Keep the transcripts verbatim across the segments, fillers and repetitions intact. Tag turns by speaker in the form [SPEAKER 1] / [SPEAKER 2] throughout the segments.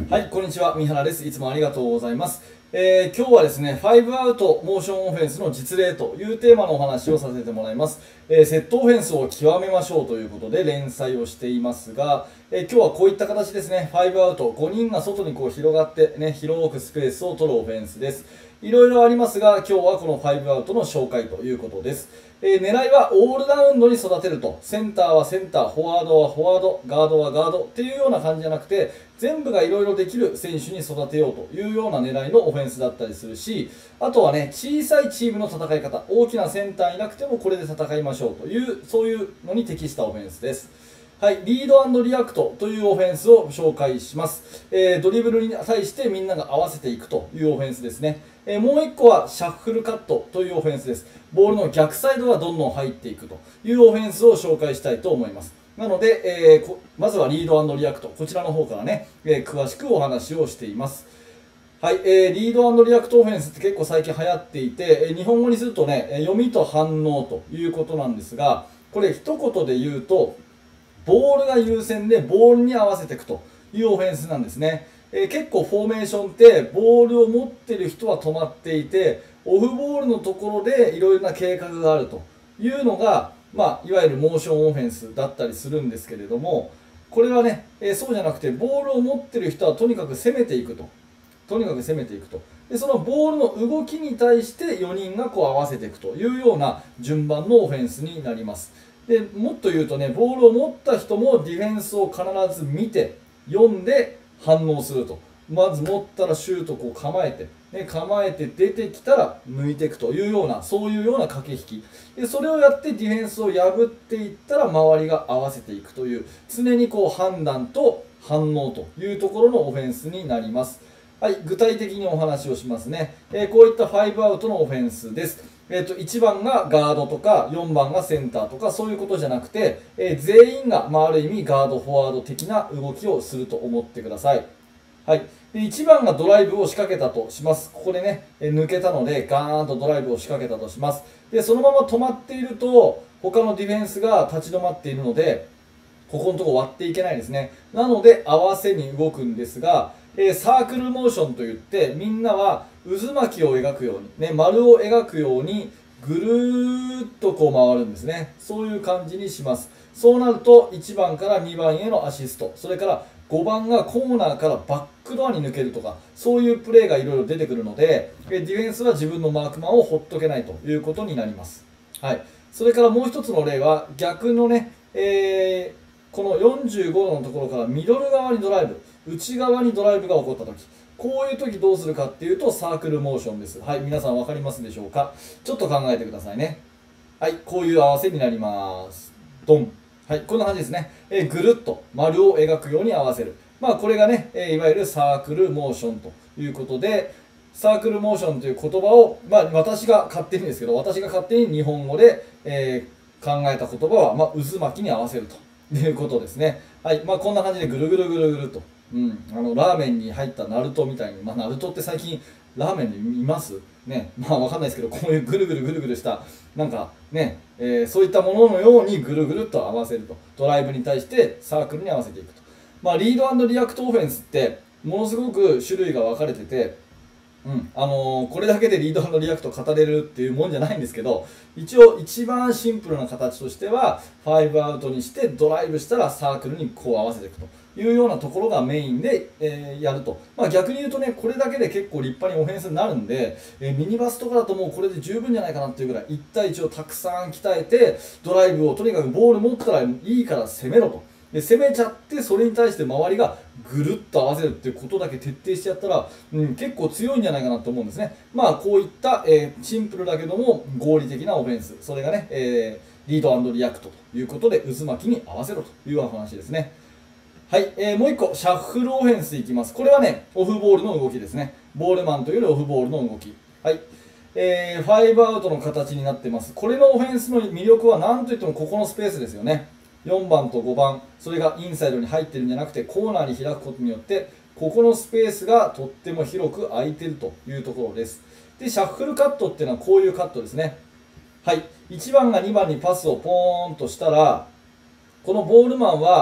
[SPEAKER 1] はい、こんにちは。三原です。いつもありがとうございます。えー、今日はですね、ファイブアウトモーションオフェンスの実例というテーマのお話をさせてもらいます。えー、セットオフェンスを極めましょうということで連載をしていますが、えー、今日はこういった形ですね、ファイブアウト、ごにんが外にこう広がってね、広くスペースを取るオフェンスです。いろいろありますが、今日はこのファイブアウトの紹介ということです。えー、狙いはオールラウンドに育てると。センターはセンター、フォワードはフォワード、ガードはガードっていうような感じじゃなくて、全部がいろいろできる選手に育てようというような狙いのオフェンスだったりするし、あとはね、小さいチームの戦い方、大きなセンターいなくてもこれで戦いましょうという、そういうのに適したオフェンスです。はい、リード&リアクトというオフェンスを紹介します。えー、ドリブルに対してみんなが合わせていくというオフェンスですね。えー、もういっこはシャッフルカットというオフェンスです。ボールの逆サイドがどんどん入っていくというオフェンスを紹介したいと思います。なので、えー、まずはリード&リアクト、こちらの方からね、えー、詳しくお話をしています。はい、えー、リード&リアクトオフェンスって結構最近流行っていて、えー、日本語にするとね、読みと反応ということなんですが、これ一言で言うと、ボールが優先でボールに合わせていくというオフェンスなんですね。えー、結構フォーメーションってボールを持ってる人は止まっていて、オフボールのところでいろいろな計画があるというのが、まあ、いわゆるモーションオフェンスだったりするんですけれども、これはね、えー、そうじゃなくてボールを持ってる人はとにかく攻めていくと。とにかく攻めていくと。で、そのボールの動きに対してよにんがこう合わせていくというような順番のオフェンスになります。でもっと言うとね、ボールを持った人もディフェンスを必ず見て、読んで反応すると。まず持ったらシュートこう構えて、ね、構えて出てきたら抜いていくというような、そういうような駆け引き。でそれをやってディフェンスを破っていったら周りが合わせていくという、常にこう判断と反応というところのオフェンスになります。はい、具体的にお話をしますね。えー、こういったファイブアウトのオフェンスです。えー、といちばんがガードとかよんばんがセンターとかそういうことじゃなくて、えー、全員が、まあ、ある意味ガード、フォワード的な動きをすると思ってください。はい、でいちばんがドライブを仕掛けたとします。ここでね、えー、抜けたのでガーンとドライブを仕掛けたとします。でそのまま止まっていると他のディフェンスが立ち止まっているので、ここのところ割っていけないですね。なので合わせに動くんですが、えー、サークルモーションといってみんなは渦巻きを描くように、ね、丸を描くようにぐるーっとこう回るんですね。そういう感じにします。そうなるといちばんからにばんへのアシスト、それからごばんがコーナーからバックドアに抜けるとか、そういうプレーがいろいろ出てくるので、ディフェンスは自分のマークマンを放っとけないということになります。はい、それからもう一つの例は逆のね、えーこのよんじゅうごどのところからミドル側にドライブ、内側にドライブが起こったとき、こういうときどうするかっていうとサークルモーションです。はい、皆さん分かりますでしょうか。ちょっと考えてくださいね。はい、こういう合わせになります。ドン。はい、こんな感じですね。えー、ぐるっと丸を描くように合わせる。まあ、これがね、えー、いわゆるサークルモーションということで、サークルモーションという言葉を、まあ、私が勝手にですけど、私が勝手に日本語で、えー、考えた言葉は、まあ、渦巻きに合わせると。いうことですね。はい。まあ、こんな感じでぐるぐるぐるぐると。うん。あの、ラーメンに入ったナルトみたいに。まあ、ナルトって最近、ラーメンで見ますね。まあ、わかんないですけど、こういうぐるぐるぐるぐるした、なんかね、えー、そういったもののようにぐるぐるっと合わせると。ドライブに対してサークルに合わせていくと。まあ、リード&リアクトオフェンスって、ものすごく種類が分かれてて、うんあのー、これだけでリード&リアクト語れるっていうもんじゃないんですけど、一応一番シンプルな形としてはファイブアウトにしてドライブしたらサークルにこう合わせていくというようなところがメインで、えー、やると、まあ、逆に言うとね、これだけで結構立派にオフェンスになるんで、えー、ミニバスとかだともうこれで十分じゃないかなっていうぐらいいち対いちをたくさん鍛えて、ドライブをとにかくボール持ったらいいから攻めろと。で攻めちゃってそれに対して周りがぐるっと合わせるっていうことだけ徹底してやったら、うん、結構強いんじゃないかなと思うんですね。まあこういった、えー、シンプルだけども合理的なオフェンス、それがね、えー、リード&リアクトということで渦巻きに合わせろというような話ですね。はい、えー、もういっこシャッフルオフェンスいきます。これはねオフボールの動きですね。ボールマンというよりオフボールの動き。はい、えー、ファイブアウトの形になってます。これのオフェンスの魅力は何といってもここのスペースですよね。よんばんとごばん、それがインサイドに入ってるんじゃなくてコーナーに開くことによってここのスペースがとっても広く空いてるというところです。でシャッフルカットっていうのはこういうカットですね。はいいちばんがにばんにパスをポーンとしたらこのボールマンは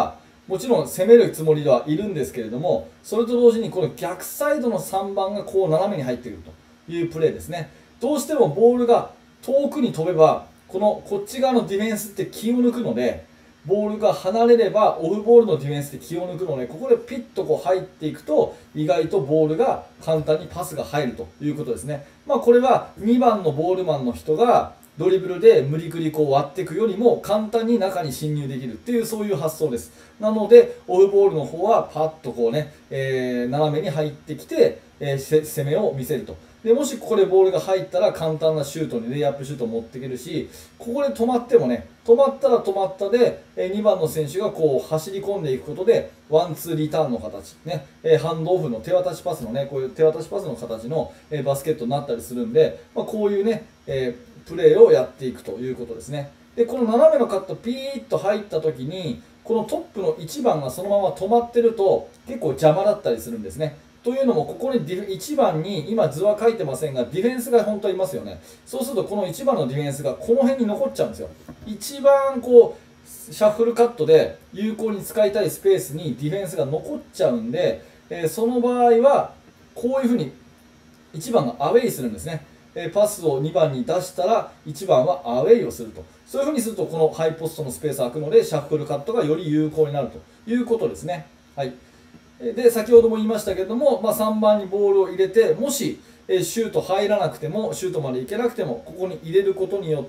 [SPEAKER 1] もちろん攻めるつもりではいるんですけれども、それと同時にこの逆サイドのさんばんがこう斜めに入ってくるというプレーですね。どうしてもボールが遠くに飛べば、このこっち側のディフェンスって気を抜くので、ボールが離れればオフボールのディフェンスで気を抜くので、ここでピッとこう入っていくと意外とボールが簡単にパスが入るということですね。まあこれはにばんのボールマンの人がドリブルで無理くりこう割っていくよりも簡単に中に侵入できるっていうそういう発想です。なのでオフボールの方はパッとこうね、えー、斜めに入ってきて、えー、攻めを見せると。でもしここでボールが入ったら簡単なシュートにレイアップシュートを持っていけるし、ここで止まってもね、止まったら止まったでにばんの選手がこう走り込んでいくことでワンツーリターンの形、ね、ハンドオフの手渡しパスのね、こういう手渡しパスの形のバスケットになったりするんで、まあ、こういうね、えー、プレーをやっていくということですね。でこの斜めのカットピーッと入った時にこのトップのいちばんがそのまま止まってると結構邪魔だったりするんですね。というのも、ここにディフいちばんに今図は書いてませんが、ディフェンスが本当はいますよね。そうするとこのいちばんのディフェンスがこの辺に残っちゃうんですよ。一番こうシャッフルカットで有効に使いたいスペースにディフェンスが残っちゃうんで、えー、その場合はこういうふうにいちばんがアウェイするんですね。えー、パスをにばんに出したらいちばんはアウェイをすると。そういうふうにするとこのハイポストのスペースが空くのでシャッフルカットがより有効になるということですね。はい。で先ほども言いましたけれども、まあ、さんばんにボールを入れて、もしシュート入らなくても、シュートまでいけなくても、ここに入れることによって、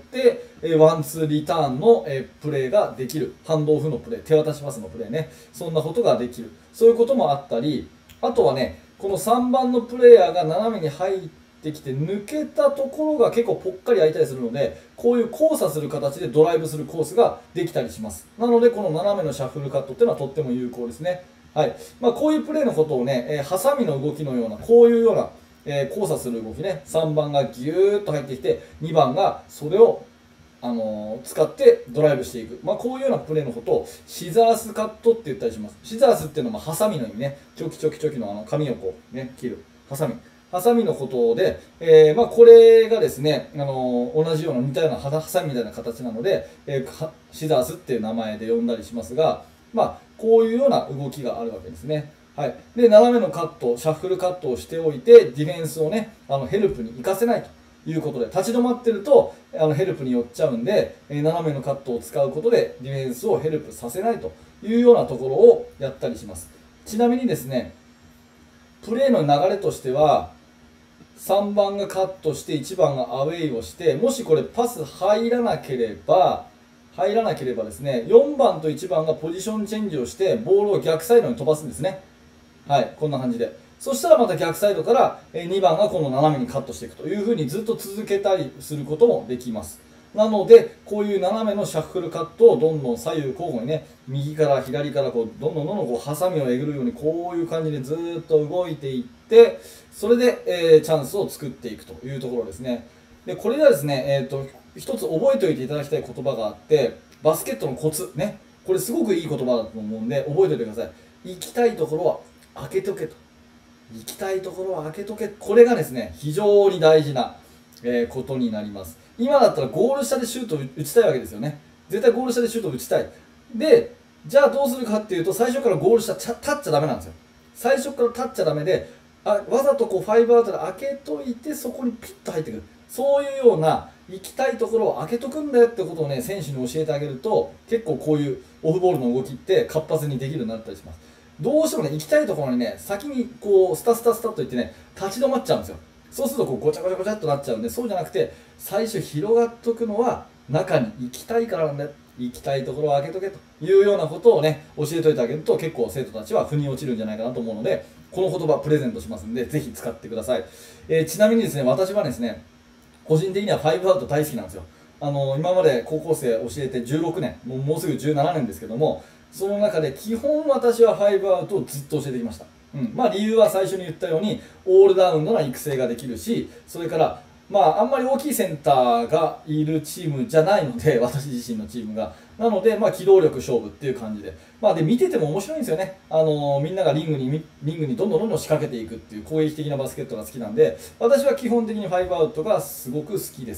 [SPEAKER 1] ワンツーリターンのプレーができる、ハンドオフのプレー、手渡しパスのプレーね、そんなことができる、そういうこともあったり、あとはね、このさんばんのプレーヤーが斜めに入ってきて、抜けたところが結構ぽっかり空いたりするので、こういう交差する形でドライブするコースができたりします。なので、この斜めのシャッフルカットっていうのはとっても有効ですね。はいまあ、こういうプレーのことをね、えー、ハサミの動きのような、こういうような、えー、交差する動きね、さんばんがぎゅーっと入ってきて、にばんがそれを、あのー、使ってドライブしていく、まあ、こういうようなプレーのことをシザースカットって言ったりします。シザースっていうのはハサミの意味ね、チョキチョキチョキのあの紙をこう、ね、切る、ハサミ。ハサミのことで、えーまあ、これがですね、あのー、同じような似たようなハサミみたいな形なので、えー、シザースっていう名前で呼んだりしますが、まあ、こういうような動きがあるわけですね。はい、で斜めのカット、シャッフルカットをしておいて、ディフェンスをね、あのヘルプに行かせないということで、立ち止まってるとあのヘルプに寄っちゃうんで、えー、斜めのカットを使うことでディフェンスをヘルプさせないというようなところをやったりします。ちなみにですね、プレーの流れとしては、さんばんがカットしていちばんがアウェイをして、もしこれパス入らなければ、入らなければですね、よんばんといちばんがポジションチェンジをしてボールを逆サイドに飛ばすんですね。はい、こんな感じで。そしたらまた逆サイドからにばんがこの斜めにカットしていくというふうにずっと続けたりすることもできます。なので、こういう斜めのシャッフルカットをどんどん左右交互にね、右から左からこうどんどんどんどんこうハサミをえぐるようにこういう感じでずっと動いていって、それで、えー、チャンスを作っていくというところですね。で、これがですね、えーと、一つ覚えておいていただきたい言葉があって、バスケットのコツね、これすごくいい言葉だと思うんで覚えておいてください。行きたいところは開けとけと。行きたいところは開けとけ。これがですね、非常に大事な、えー、ことになります。今だったらゴール下でシュートを打ちたいわけですよね。絶対ゴール下でシュートを打ちたい。で、じゃあどうするかっていうと、最初からゴール下立っちゃダメなんですよ。最初から立っちゃダメで、あわざとこうファイブアウトで開けといて、そこにピッと入ってくる。そういうような行きたいところを開けとくんだよってことをね、選手に教えてあげると、結構こういうオフボールの動きって活発にできるようになったりします。どうしてもね、行きたいところにね、先にこうスタスタスタと言ってね、立ち止まっちゃうんですよ。そうするとこうごちゃごちゃごちゃっとなっちゃうんで、そうじゃなくて、最初広がっとくのは中に行きたいからなんだよ。行きたいところを開けとけというようなことをね、教えておいてあげると、結構生徒たちは腑に落ちるんじゃないかなと思うので、この言葉プレゼントしますんで、ぜひ使ってください。えー、ちなみにですね、私はですね、個人的にはファイブアウト大好きなんですよ。あの今まで高校生教えてじゅうろくねん、もうもうすぐじゅうななねんですけども、その中で基本私はファイブアウトをずっと教えてきました。うんまあ、理由は最初に言ったように、オールラウンドな育成ができるし、それから、まあ、あんまり大きいセンターがいるチームじゃないので、私自身のチームが。なので、まあ、機動力勝負っていう感じで。まあ、で、見てても面白いんですよね。あのー、みんながリングに、リングにどんどんどんどん仕掛けていくっていう攻撃的なバスケットが好きなんで、私は基本的にファイブアウトがすごく好きです。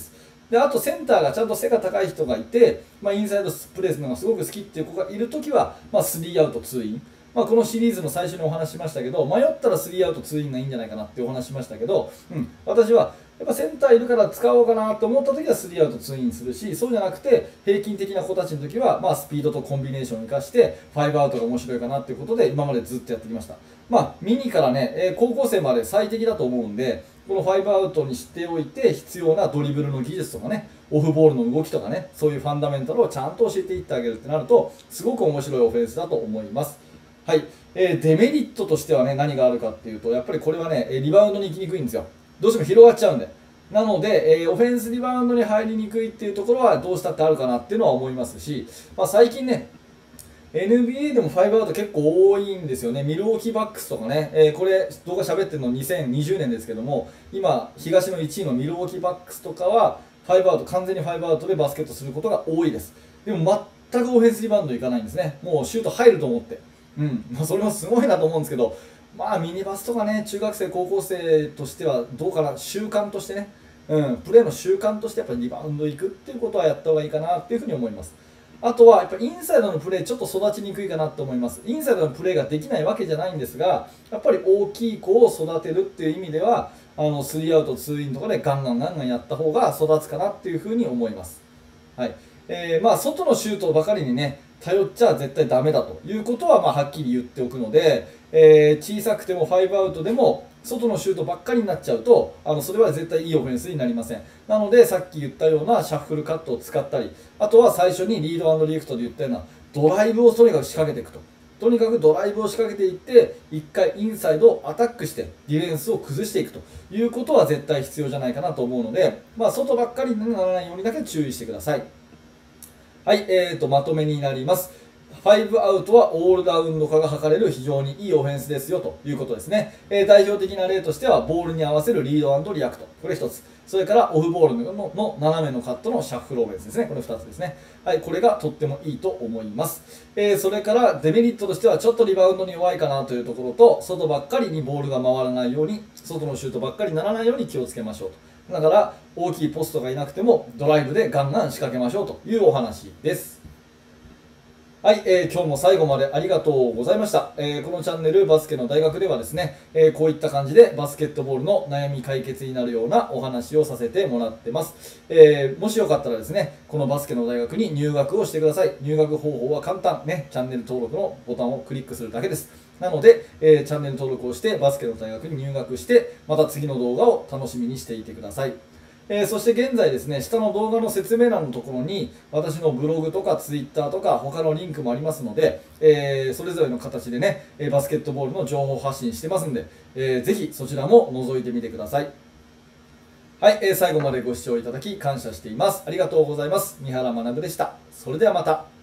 [SPEAKER 1] であとセンターがちゃんと背が高い人がいて、まあ、インサイドプレーするのがすごく好きっていう子がいるときは、まあ、スリーアウトツーイン、まあ、このシリーズの最初にお話ししましたけど、迷ったらスリーアウトツーインがいいんじゃないかなってお話しましたけど、うん、私はやっぱセンターいるから使おうかなと思ったときはスリーアウトツーインするし、そうじゃなくて平均的な子たちのときは、まあ、スピードとコンビネーションを生かしてファイブアウトが面白いかなっていうことで今までずっとやってきました。まあ、ミニからね、えー、高校生まで最適だと思うんで、このファイブアウトにしておいて必要なドリブルの技術とかね、オフボールの動きとかね、そういうファンダメンタルをちゃんと教えていってあげるってなるとすごく面白いオフェンスだと思います。はい、えー、デメリットとしてはね、何があるかっていうと、やっぱりこれはね、リバウンドに行きにくいんですよ。どうしても広がっちゃうんで。なので、えー、オフェンスリバウンドに入りにくいっていうところはどうしたってあるかなっていうのは思いますし、まあ、最近ね、エヌビーエー でもファイブアウト結構多いんですよね。ミルウォーキーバックスとかね、えー、これ動画喋ってるのにせんにじゅうねんですけども、今、東のいちいのミルウォーキーバックスとかは、ファイブアウト、完全にファイブアウトでバスケットすることが多いです。でも全くオフェンスリバウンドいかないんですね。もうシュート入ると思って。うん、まあ、それもすごいなと思うんですけど、まあミニバスとかね、中学生、高校生としてはどうかな、習慣としてね、うん、プレーの習慣としてやっぱりリバウンド行くっていうことはやった方がいいかなっていうふうに思います。あとはやっぱインサイドのプレーちょっと育ちにくいかなと思います。インサイドのプレーができないわけじゃないんですが、やっぱり大きい子を育てるっていう意味では、あのスリーアウトツーインとかでガンガンガンガンやった方が育つかなっていうふうに思います。はい、えー、まあ外のシュートばかりにね頼っちゃ絶対ダメだということはまあはっきり言っておくので、えー、小さくてもファイブアウトでも外のシュートばっかりになっちゃうと、あのそれは絶対いいオフェンスになりません。なのでさっき言ったようなシャッフルカットを使ったり、あとは最初にリード&リフトで言ったようなドライブをとにかく仕掛けていくと。とにかくドライブを仕掛けていっていっかいインサイドをアタックしてディフェンスを崩していくということは絶対必要じゃないかなと思うので、まあ、外ばっかりにならないようにだけ注意してください。はい、えーと、まとめになります。ファイブアウトはオールラウンド化が図れる非常にいいオフェンスですよということですね。えー、代表的な例としては、ボールに合わせるリード&リアクト。これひとつ。それからオフボール の, の, の斜めのカットのシャッフルオフェンスですね。これふたつですね。はい、これがとってもいいと思います。えー、それからデメリットとしては、ちょっとリバウンドに弱いかなというところと、外ばっかりにボールが回らないように、外のシュートばっかりにならないように気をつけましょうと。だから、大きいポストがいなくても、ドライブでガンガン仕掛けましょうというお話です。はい、えー、今日も最後までありがとうございました。えー、このチャンネルバスケの大学ではですね、えー、こういった感じでバスケットボールの悩み解決になるようなお話をさせてもらってます。えー、もしよかったらですね、このバスケの大学に入学をしてください。入学方法は簡単。ね、チャンネル登録のボタンをクリックするだけです。なので、えー、チャンネル登録をしてバスケの大学に入学して、また次の動画を楽しみにしていてください。えー、そして現在ですね、下の動画の説明欄のところに私のブログとかツイッターとか他のリンクもありますので、えー、それぞれの形でね、バスケットボールの情報発信してますんで、えー、ぜひそちらも覗いてみてください。はい、えー、最後までご視聴いただき感謝しています。ありがとうございます。三原学でした。それではまた。